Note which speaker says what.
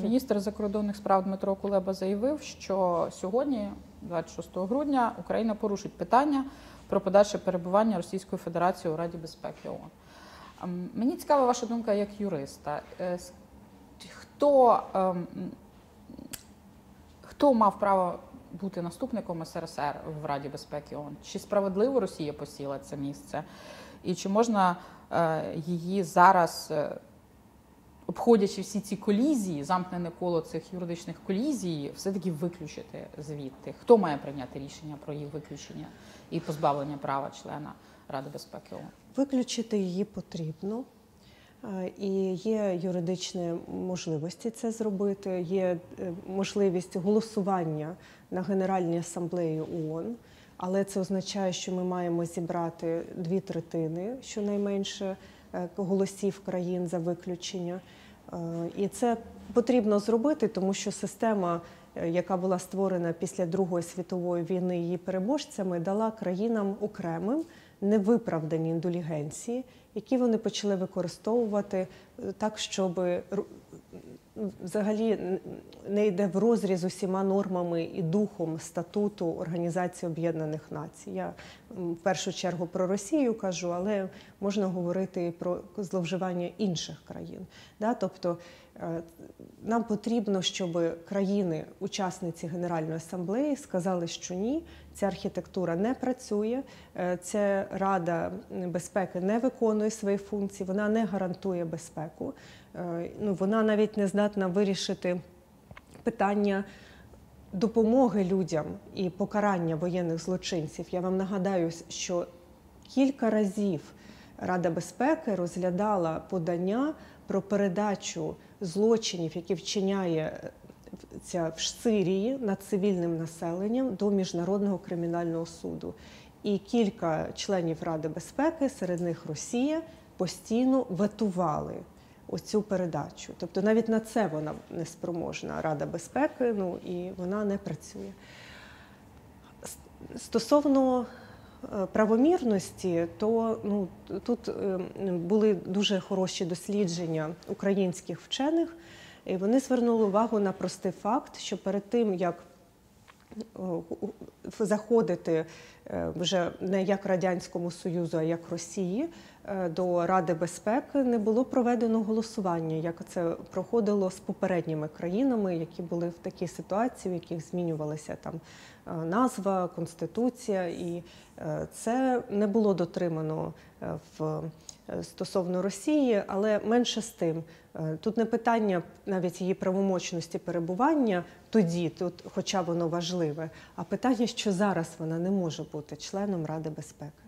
Speaker 1: Міністр закордонних справ Дмитро Кулеба заявив, що сьогодні, 26 грудня, Україна порушить питання про подальше перебування Російської Федерації у Раді безпеки ООН. Мені цікава ваша думка як юриста. Хто мав право бути наступником СРСР в Раді безпеки ООН? Чи справедливо Росія посіла це місце? І чи можна її зараз, обходячи всі ці колізії, замкнене коло цих юридичних колізій, все-таки виключити звідти? Хто має прийняти рішення про її виключення і позбавлення права члена Ради безпеки ООН?
Speaker 2: Виключити її потрібно. І є юридичні можливості це зробити, є можливість голосування на Генеральній асамблеї ООН, але це означає, що ми маємо зібрати 2/3, щонайменше, голосів країн за виключення. І це потрібно зробити, тому що система, яка була створена після Другої світової війни її переможцями, дала країнам окремим невиправдані індулігенції, які вони почали використовувати так, щоб взагалі не йде в розріз усіма нормами і духом статуту Організації Об'єднаних Націй. Я в першу чергу про Росію кажу, але можна говорити і про зловживання інших країн. Тобто нам потрібно, щоб країни-учасниці Генеральної асамблеї сказали, що ні, ця архітектура не працює, ця Рада безпеки не виконує свої функції, вона не гарантує безпеку, вона навіть не здатна вирішити питання допомоги людям і покарання воєнних злочинців. Я вам нагадаю, що кілька разів Рада безпеки розглядала подання про передачу злочинів, які вчиняє в Сирії над цивільним населенням, до Міжнародного кримінального суду. І кілька членів Ради безпеки, серед них Росія, постійно ветували оцю передачу. Тобто навіть на це вона не спроможна, Рада безпеки, і вона не працює. Стосовно правомірності, то тут були дуже хороші дослідження українських вчених, і вони звернули увагу на простий факт, що перед тим, як заходити вже не як Радянському Союзу, а як Росії до Ради безпеки, не було проведено голосування, як це проходило з попередніми країнами, які були в такій ситуації, в яких змінювалася там назва, конституція, і це не було дотримано стосовно Росії, але менше з тим. Тут не питання навіть її правомочності перебування тоді, хоча воно важливе, а питання, що зараз вона не може бути членом Ради безпеки.